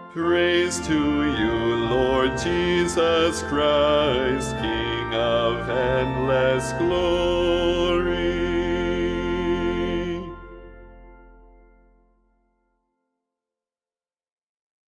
Praise to you, Lord Jesus Christ, King of endless glory.